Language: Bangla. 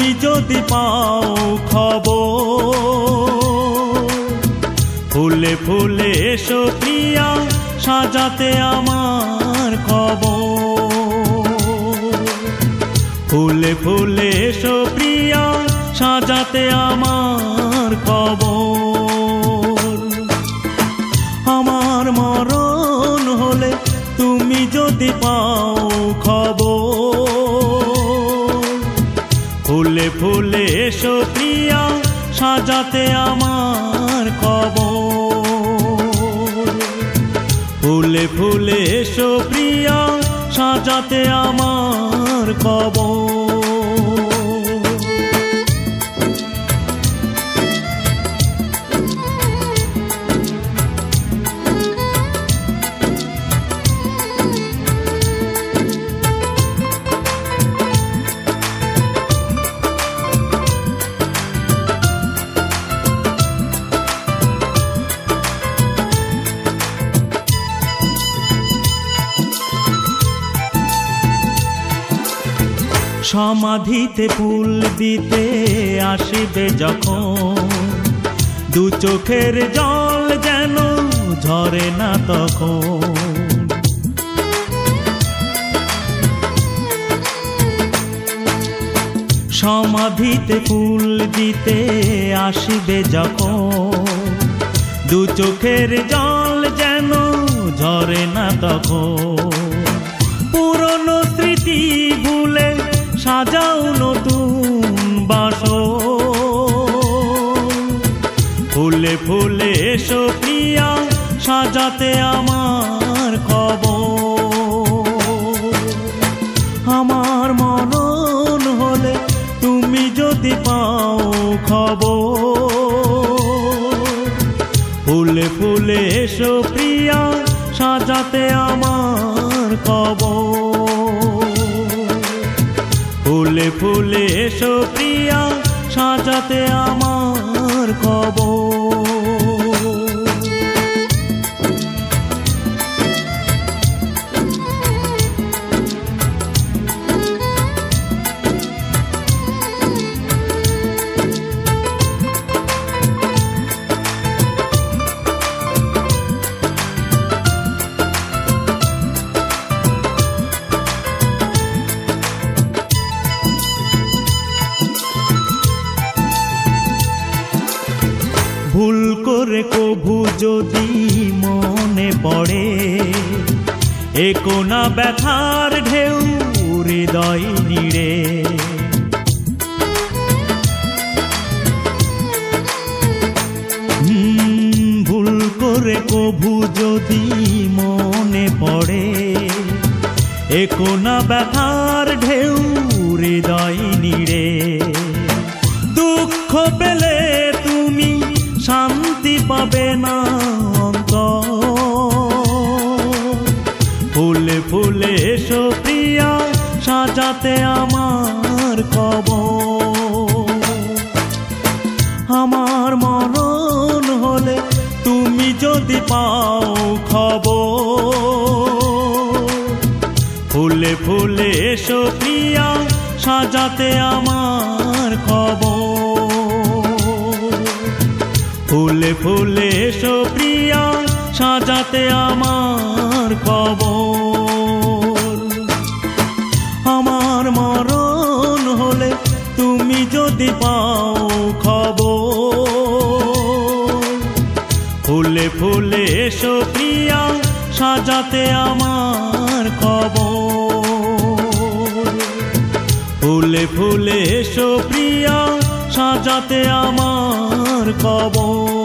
তুমি যদি পাও খবর, ফুলে ফুলে এসো প্রিয়া সাজাতে আমার কবর। ফুলে ফুলে এসো প্রিয়া সাজাতে আমার কবর। আমার মরণ হলে তুমি যদি পাও খবর, ফুলে ফুলে এসো প্রিয়া সাজাতে আমার কবর। ফুলে ফুলে এসো প্রিয়া সাজাতে আমার কবর। সমাধিতে ফুল দিতে আসিবে যখন, দু চোখের জল যেন ঝরে না তখন। সমাধিতে ফুল দিতে আসিবে যখন, দু চোখের জল যেন ঝরে না তখন। পুরনো স্মৃতি ভুলে সাজাও নতুন বাসর। ফুলে ফুলে এসো প্রিয়া সাজাতে আমার কবর। আমার মরণ হলে তুমি যদি পাও খবর, ফুলে ফুলে এসো প্রিয়া সাজাতে আমার কবর। ফুলে ফুলে এসো প্রিয়া সাজাতে আমার কবর। ভুল করে কভু যদি মনে পড়ে, এ কোনা ব্যথার ঢেউ হৃদয় নিড়ে। ভুল করে কভু যদি মনে পড়ে, এ কোনা ব্যথার ঢেউ হৃদয় নিড়ে। দুঃখ পেলে তুমি শান্তি পাবে না অন্তর। ফুলে ফুলে এসো প্রিয়া সাজাতে আমার কবর। আমার মরণ হলে তুমি যদি পাও খবর, ফুলে ফুলে এসো প্রিয়া সাজাতে আমার কবর। ফুলে ফুলে এসো প্রিয়া সাজাতে আমার কবর। আমার মরণ হলে তুমি যদি পাও খবর, ফুলে ফুলে এসো প্রিয়া সাজাতে আমার কবর। ফুলে ফুলে এসো প্রিয়া সাজাতে আমার কবর।